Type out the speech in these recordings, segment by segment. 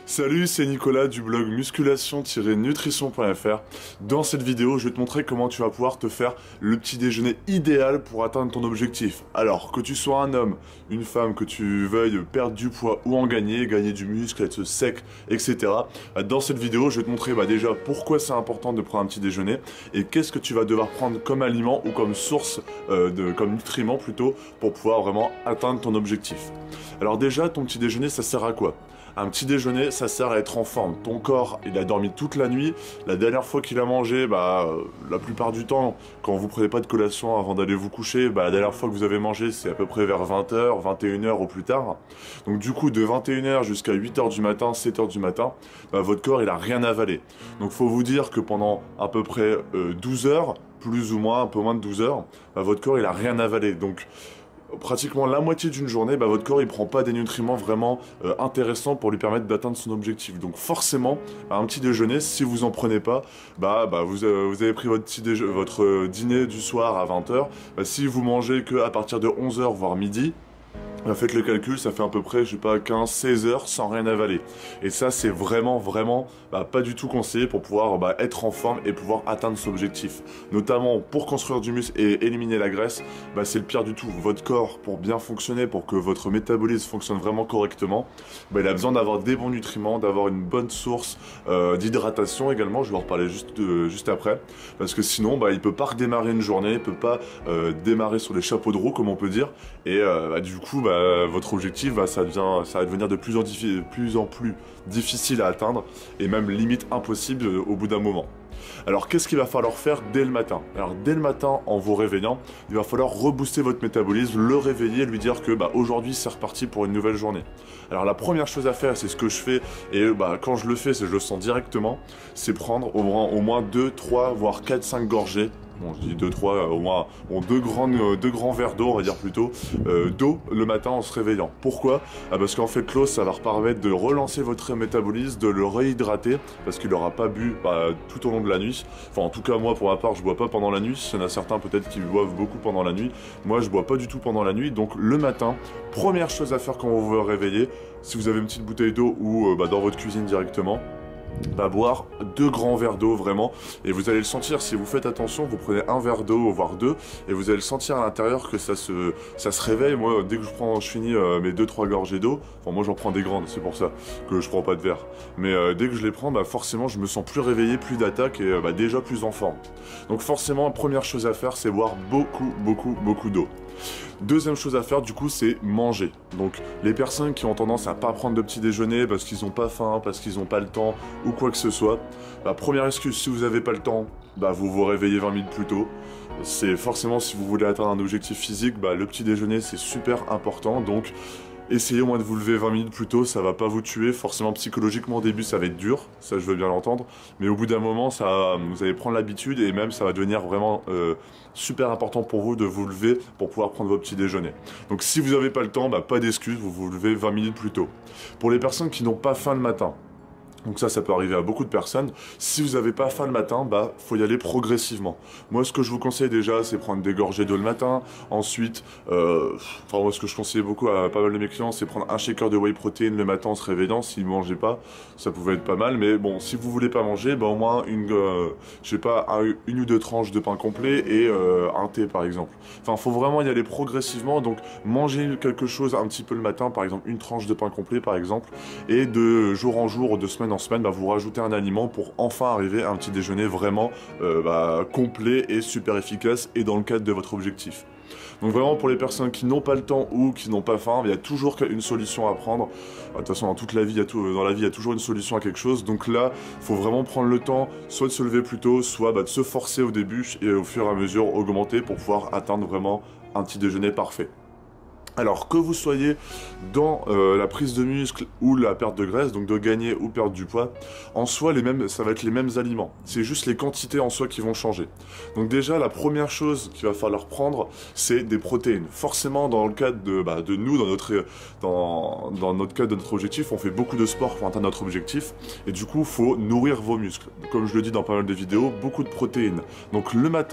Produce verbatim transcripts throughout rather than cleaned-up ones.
Salut, c'est Nicolas du blog musculation tiret nutrition point F R. Dans cette vidéo, je vais te montrer comment tu vas pouvoir te faire le petit déjeuner idéal pour atteindre ton objectif. Alors, que tu sois un homme, une femme, que tu veuilles perdre du poids ou en gagner, gagner du muscle, être sec, et cetera. Dans cette vidéo, je vais te montrer bah, déjà pourquoi c'est important de prendre un petit déjeuner et qu'est-ce que tu vas devoir prendre comme aliment ou comme source, euh, de, comme nutriment plutôt, pour pouvoir vraiment atteindre ton objectif. Alors déjà, ton petit déjeuner, ça sert à quoi ? Un petit déjeuner, ça sert à être en forme. Ton corps, il a dormi toute la nuit. La dernière fois qu'il a mangé, bah, euh, la plupart du temps, quand vous prenez pas de collation avant d'aller vous coucher, bah, la dernière fois que vous avez mangé, c'est à peu près vers vingt heures, vingt et une heures au plus tard. Donc du coup, de vingt et une heures jusqu'à huit heures du matin, sept heures du matin, bah, votre corps, il a rien avalé. Donc faut vous dire que pendant à peu près euh, douze heures, plus ou moins, un peu moins de douze heures, bah, votre corps, il a rien avalé. Donc pratiquement la moitié d'une journée, bah, votre corps il prend pas des nutriments vraiment euh, intéressants pour lui permettre d'atteindre son objectif. Donc forcément, un petit déjeuner, si vous en prenez pas, bah, bah vous, euh, vous avez pris votre, petit déje votre euh, dîner du soir à vingt heures, bah, si vous mangez que à partir de onze heures voire midi, bah, faites le calcul, ça fait à peu près, je sais pas, quinze seize heures sans rien avaler. Et ça, c'est vraiment, vraiment bah, pas du tout conseillé pour pouvoir bah, être en forme et pouvoir atteindre son objectif. Notamment pour construire du muscle et éliminer la graisse, bah, c'est le pire du tout. Votre corps, pour bien fonctionner, pour que votre métabolisme fonctionne vraiment correctement, bah, il a besoin d'avoir des bons nutriments, d'avoir une bonne source euh, d'hydratation également. Je vais en reparler juste, euh, juste après. Parce que sinon, bah, il peut pas redémarrer une journée, il peut pas euh, démarrer sur les chapeaux de roue, comme on peut dire. Et euh, bah, du coup, bah, Bah, votre objectif, bah, ça, devient, ça va devenir de plus en, plus en plus difficile à atteindre et même limite impossible euh, au bout d'un moment. Alors qu'est-ce qu'il va falloir faire dès le matin? Alors dès le matin, en vous réveillant, il va falloir rebooster votre métabolisme, le réveiller, lui dire que bah, aujourd'hui c'est reparti pour une nouvelle journée. Alors la première chose à faire, c'est ce que je fais, et bah, quand je le fais, c'est je le sens directement, c'est prendre au moins, au moins deux, trois, voire quatre, cinq gorgées. Bon, je dis deux, trois, au moins bon, deux, grandes, euh, deux grands verres d'eau, on va dire plutôt, euh, d'eau le matin en se réveillant. Pourquoi? ah, Parce qu'en fait, l'eau, ça va permettre de relancer votre métabolisme, de le réhydrater, parce qu'il n'aura pas bu bah, tout au long de la nuit. Enfin, en tout cas, moi, pour ma part, je bois pas pendant la nuit. Il y en a certains peut-être qui boivent beaucoup pendant la nuit. Moi, je bois pas du tout pendant la nuit. Donc, le matin, première chose à faire quand vous vous réveillez, si vous avez une petite bouteille d'eau ou euh, bah, dans votre cuisine directement, bah, boire deux grands verres d'eau vraiment, et vous allez le sentir si vous faites attention. Vous prenez un verre d'eau voire deux et vous allez le sentir à l'intérieur que ça se ça se réveille. Moi dès que je prends je finis euh, mes deux trois gorgées d'eau, enfin moi j'en prends des grandes, c'est pour ça que je prends pas de verre, mais euh, dès que je les prends, bah forcément je me sens plus réveillé, plus d'attaque et euh, bah, déjà plus en forme. Donc forcément la première chose à faire, c'est boire beaucoup beaucoup beaucoup d'eau. Deuxième chose à faire du coup, c'est manger. Donc les personnes qui ont tendance à pas prendre de petit déjeuner parce qu'ils n'ont pas faim, parce qu'ils n'ont pas le temps ou quoi que ce soit, bah, première excuse, si vous n'avez pas le temps, bah, vous vous réveillez vingt minutes plus tôt. C'est forcément, si vous voulez atteindre un objectif physique, bah, le petit déjeuner c'est super important. Donc essayez au moins de vous lever vingt minutes plus tôt, ça va pas vous tuer. Forcément psychologiquement au début ça va être dur, ça je veux bien l'entendre, mais au bout d'un moment ça, vous allez prendre l'habitude et même ça va devenir vraiment euh, super important pour vous de vous lever pour pouvoir prendre votre petit déjeuner. Donc si vous n'avez pas le temps, bah, pas d'excuse, vous vous levez vingt minutes plus tôt. Pour les personnes qui n'ont pas faim le matin, donc ça, ça peut arriver à beaucoup de personnes. Si vous n'avez pas faim le matin, bah, faut y aller progressivement. Moi, ce que je vous conseille déjà, c'est prendre des gorgées d'eau le matin. Ensuite, euh, enfin, moi, ce que je conseille beaucoup à pas mal de mes clients, c'est prendre un shaker de whey protein le matin en se réveillant. S'ils ne mangeaient pas, ça pouvait être pas mal. Mais bon, si vous voulez pas manger, bah, au moins une, euh, je sais pas, un, une ou deux tranches de pain complet et euh, un thé, par exemple. Enfin, faut vraiment y aller progressivement. Donc, manger quelque chose un petit peu le matin, par exemple, une tranche de pain complet, par exemple, et de jour en jour, de semaine en semaine, bah, vous rajoutez un aliment pour enfin arriver à un petit déjeuner vraiment euh, bah, complet et super efficace et dans le cadre de votre objectif. Donc vraiment pour les personnes qui n'ont pas le temps ou qui n'ont pas faim, il y a toujours une solution à prendre. De toute façon dans toute la vie, il y a tout, dans la vie il y a toujours une solution à quelque chose. Donc là, il faut vraiment prendre le temps, soit de se lever plus tôt, soit bah, de se forcer au début et au fur et à mesure augmenter pour pouvoir atteindre vraiment un petit déjeuner parfait. Alors que vous soyez dans euh, la prise de muscle ou la perte de graisse, donc de gagner ou perdre du poids, en soi les mêmes, ça va être les mêmes aliments. C'est juste les quantités en soi qui vont changer. Donc déjà la première chose qu'il va falloir prendre, c'est des protéines. Forcément dans le cadre de, bah, de nous, dans notre, dans, dans notre cadre de notre objectif, on fait beaucoup de sport pour atteindre notre objectif. Et du coup il faut nourrir vos muscles. Comme je le dis dans pas mal de vidéos, beaucoup de protéines. Donc le matin,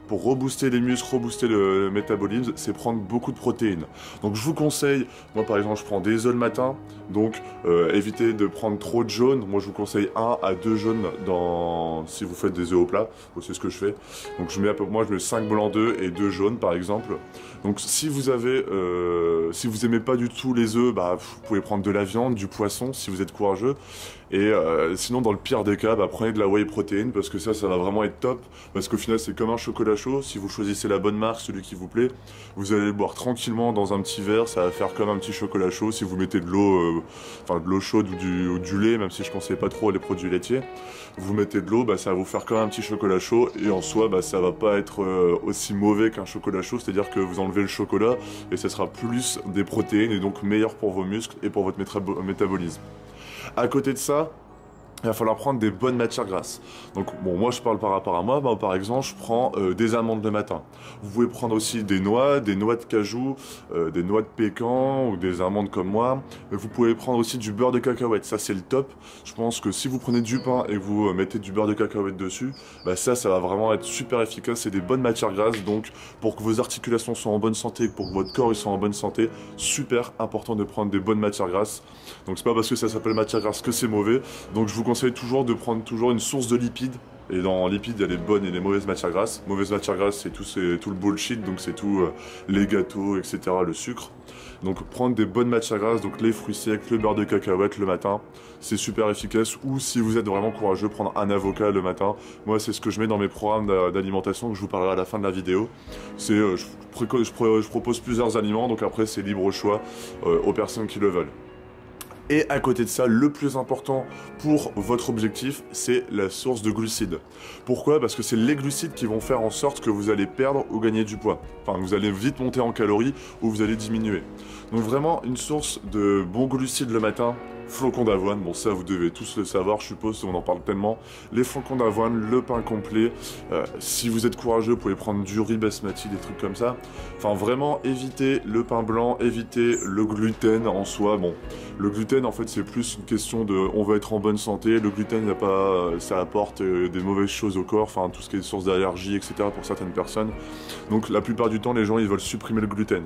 pour rebooster les muscles, rebooster le, le métabolisme, c'est prendre beaucoup de protéines. Donc je vous conseille, moi par exemple je prends des œufs le matin, donc euh, évitez de prendre trop de jaunes. Moi je vous conseille un à deux jaunes dans... si vous faites des œufs au plat, c'est ce que je fais. Donc je mets à peu... moi je mets cinq blancs d'œufs et deux jaunes par exemple. Donc si vous avez, euh, si vous aimez pas du tout les œufs, bah, vous pouvez prendre de la viande, du poisson si vous êtes courageux. Et euh, sinon dans le pire des cas, bah, prenez de la whey protéine parce que ça, ça va vraiment être top. Parce qu'au final c'est comme un chocolat chaud, si vous choisissez la bonne marque, celui qui vous plaît, vous allez le boire tranquillement dans un petit verre, ça va faire comme un petit chocolat chaud. Si vous mettez de l'eau, euh, enfin de l'eau chaude ou du, ou du lait, même si je ne conseille pas trop les produits laitiers, vous mettez de l'eau, bah, ça va vous faire comme un petit chocolat chaud et en soi bah, ça va pas être euh, aussi mauvais qu'un chocolat chaud, c'est-à-dire que vous enlevez le chocolat et ça sera plus des protéines et donc meilleur pour vos muscles et pour votre métabolisme. À côté de ça, il va falloir prendre des bonnes matières grasses. Donc bon, moi je parle par rapport à moi, bah, par exemple je prends euh, des amandes le matin. Vous pouvez prendre aussi des noix, des noix de cajou, euh, des noix de pécan ou des amandes comme moi. Mais vous pouvez prendre aussi du beurre de cacahuète, ça c'est le top. Je pense que si vous prenez du pain et que vous euh, mettez du beurre de cacahuète dessus, bah, ça, ça va vraiment être super efficace. C'est des bonnes matières grasses, donc pour que vos articulations soient en bonne santé, pour que votre corps il soit en bonne santé, super important de prendre des bonnes matières grasses. Donc c'est pas parce que ça s'appelle matière grasse que c'est mauvais. Donc je vous conseille toujours de prendre toujours une source de lipides. Et dans lipides, il y a les bonnes et les mauvaises matières grasses. Mauvaises matières grasses, c'est tout, tout le bullshit, donc c'est tout euh, les gâteaux, et cetera, le sucre. Donc prendre des bonnes matières grasses, donc les fruits secs, le beurre de cacahuète le matin, c'est super efficace. Ou si vous êtes vraiment courageux, prendre un avocat le matin. Moi, c'est ce que je mets dans mes programmes d'alimentation, que je vous parlerai à la fin de la vidéo. C'est, euh, je, je, je propose plusieurs aliments, donc après c'est libre choix euh, aux personnes qui le veulent. Et à côté de ça, le plus important pour votre objectif, c'est la source de glucides. Pourquoi? Parce que c'est les glucides qui vont faire en sorte que vous allez perdre ou gagner du poids. Enfin, vous allez vite monter en calories ou vous allez diminuer. Donc vraiment, une source de bons glucides le matin, flocons d'avoine, bon ça vous devez tous le savoir, je suppose, on en parle tellement. Les flocons d'avoine, le pain complet, euh, si vous êtes courageux, vous pouvez prendre du riz basmati, des trucs comme ça. Enfin vraiment, évitez le pain blanc, évitez le gluten en soi. Bon, le gluten en fait c'est plus une question de on va être en bonne santé, le gluten n'a pas, ça apporte euh, des mauvaises choses au corps, enfin tout ce qui est source d'allergie, et cetera pour certaines personnes. Donc la plupart du temps les gens ils veulent supprimer le gluten.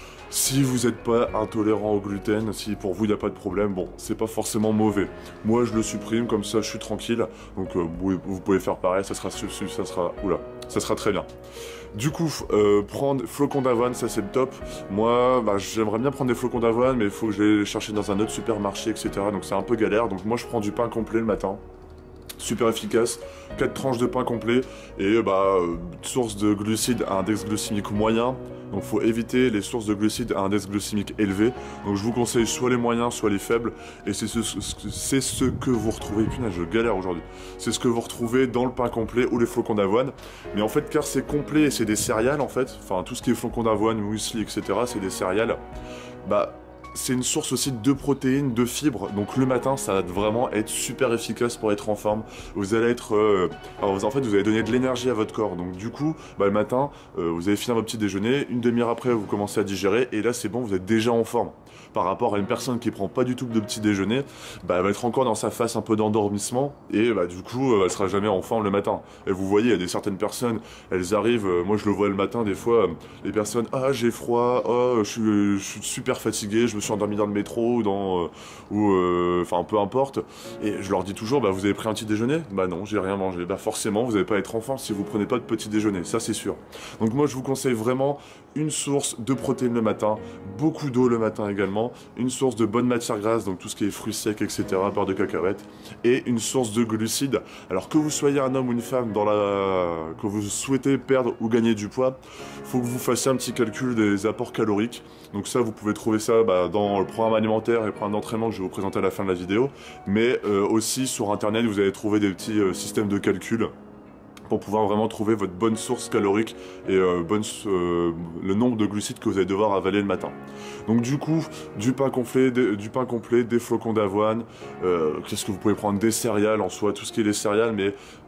Si vous n'êtes pas intolérant au gluten, si pour vous il n'y a pas de problème, bon, c'est pas forcément mauvais. Moi je le supprime, comme ça je suis tranquille. Donc euh, vous, vous pouvez faire pareil, ça sera, ça sera, oula, ça sera très bien. Du coup, euh, prendre flocons d'avoine, ça c'est le top. Moi, bah, j'aimerais bien prendre des flocons d'avoine, mais il faut que je les cherche dans un autre supermarché, et cetera. Donc c'est un peu galère. Donc moi je prends du pain complet le matin. Super efficace, quatre tranches de pain complet et bah, source de glucides à index glycémique moyen. Donc il faut éviter les sources de glucides à index glycémique élevé. Donc je vous conseille soit les moyens, soit les faibles. Et c'est ce, c'est ce que vous retrouvez, punaise je galère aujourd'hui. C'est ce que vous retrouvez dans le pain complet ou les flocons d'avoine. Mais en fait, car c'est complet et c'est des céréales en fait, enfin tout ce qui est flocons d'avoine, muesli, et cetera, c'est des céréales. Bah, c'est une source aussi de protéines, de fibres. Donc le matin, ça va vraiment être super efficace pour être en forme. Vous allez être... Euh, alors en fait, vous allez donner de l'énergie à votre corps. Donc du coup, bah, le matin, euh, vous allez finir votre petit déjeuner. Une demi-heure après, vous commencez à digérer. Et là, c'est bon, vous êtes déjà en forme. Par rapport à une personne qui prend pas du tout de petit déjeuner, bah, elle va être encore dans sa phase un peu d'endormissement. Et bah, du coup, elle sera jamais en forme le matin. Et vous voyez, il y a des certaines personnes, elles arrivent... Euh, moi, je le vois le matin, des fois, euh, les personnes... Ah, j'ai froid. Oh, je suis, je suis super fatigué. Je me suis endormi dans le métro ou dans... Euh, ou enfin, euh, peu importe. Et je leur dis toujours, bah, vous avez pris un petit déjeuner? Bah non, j'ai rien mangé. Bah forcément, vous n'allez pas être en forme si vous prenez pas de petit déjeuner. Ça, c'est sûr. Donc moi, je vous conseille vraiment une source de protéines le matin, beaucoup d'eau le matin également, une source de bonnes matières grasses, donc tout ce qui est fruits secs, et cetera, beurre de cacahuète, et une source de glucides. Alors que vous soyez un homme ou une femme, dans la... que vous souhaitez perdre ou gagner du poids, il faut que vous fassiez un petit calcul des apports caloriques. Donc ça, vous pouvez trouver ça bah, dans le programme alimentaire et le programme d'entraînement que je vais vous présenter à la fin de la vidéo, mais euh, aussi sur internet, vous allez trouver des petits euh, systèmes de calcul pour pouvoir vraiment trouver votre bonne source calorique et euh, bonne, euh, le nombre de glucides que vous allez devoir avaler le matin. Donc du coup, du pain complet, des, du pain complet, des flocons d'avoine, euh, qu'est-ce que vous pouvez prendre? Des céréales en soi, tout ce qui est les céréales, mais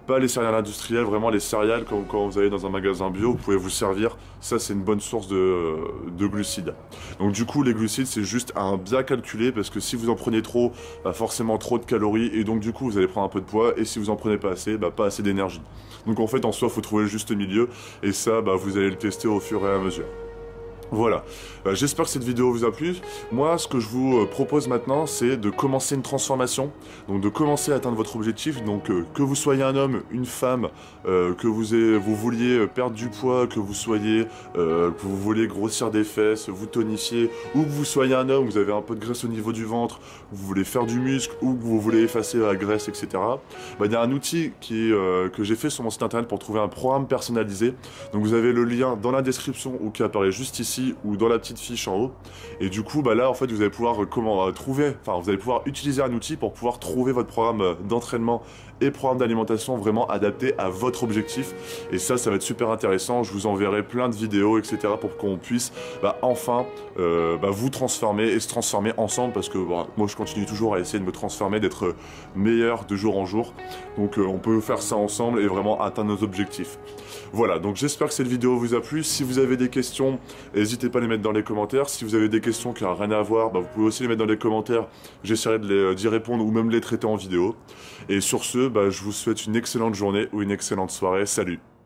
Pas les céréales industrielles, vraiment les céréales comme quand vous allez dans un magasin bio, vous pouvez vous servir. Ça, c'est une bonne source de, de glucides. Donc du coup, les glucides, c'est juste à bien calculer parce que si vous en prenez trop, bah, forcément trop de calories et donc du coup, vous allez prendre un peu de poids et si vous en prenez pas assez, bah, pas assez d'énergie. Donc en fait, en soi, il faut trouver le juste milieu et ça, bah, vous allez le tester au fur et à mesure. Voilà, euh, j'espère que cette vidéo vous a plu. Moi, ce que je vous euh, propose maintenant, c'est de commencer une transformation, donc de commencer à atteindre votre objectif, donc euh, que vous soyez un homme, une femme, euh, que vous, ayez, vous vouliez perdre du poids, que vous soyez, euh, que vous vouliez grossir des fesses, vous tonifier, ou que vous soyez un homme, vous avez un peu de graisse au niveau du ventre, vous voulez faire du muscle, ou que vous voulez effacer la graisse, et cetera. Bah, il y a un outil qui, euh, que j'ai fait sur mon site internet pour trouver un programme personnalisé. Donc vous avez le lien dans la description ou qui apparaît juste ici, ou dans la petite fiche en haut et du coup bah là en fait vous allez pouvoir euh, comment euh, trouver enfin vous allez pouvoir utiliser un outil pour pouvoir trouver votre programme euh, d'entraînement et programme d'alimentation vraiment adapté à votre objectif et ça ça va être super intéressant. Je vous enverrai plein de vidéos etc pour qu'on puisse bah, enfin euh, bah, vous transformer et se transformer ensemble parce que bah, moi je continue toujours à essayer de me transformer, d'être meilleur de jour en jour, donc euh, on peut faire ça ensemble et vraiment atteindre nos objectifs. Voilà, donc j'espère que cette vidéo vous a plu. Si vous avez des questions, n'hésitez pas à les mettre dans les commentaires. Si vous avez des questions qui n'ont rien à voir, bah, vous pouvez aussi les mettre dans les commentaires. J'essaierai d'y répondre ou même les traiter en vidéo. Et sur ce, bah, je vous souhaite une excellente journée ou une excellente soirée. Salut!